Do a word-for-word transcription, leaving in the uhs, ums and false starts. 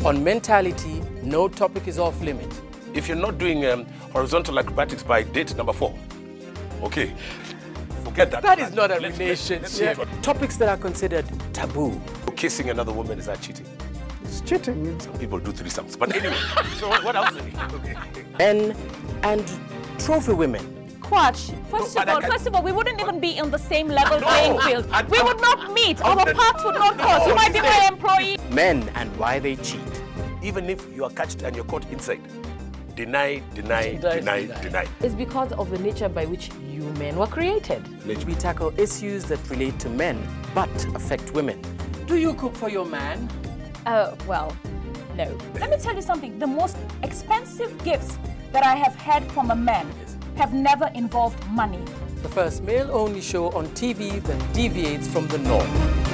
On mentality, no topic is off limit. If you're not doing um, horizontal acrobatics by date number four, okay, forget that. That is not a Let's- relationship. let's- let's- let's- Topics that are considered taboo. Kissing another woman, is that cheating? It's cheating. Some people do threesomes. But anyway, so what else? Okay. Men and trophy women. Quatch, first No, of but I all, can- first of all, we wouldn't even be on the same level No, playing field. I- We I- would not meet. I Our wouldn't- paths would not cross. You No, might be my listen. employee. Men and why they cheat. Even if you are catched and you're caught inside, deny, deny, Deny, deny, deny. deny. It's because of the nature by which you men were created. We tackle issues that relate to men but affect women. Do you cook for your man? Uh, well, no. Let me tell you something. The most expensive gifts that I have had from a man have never involved money. The first male-only show on T V that deviates from the norm.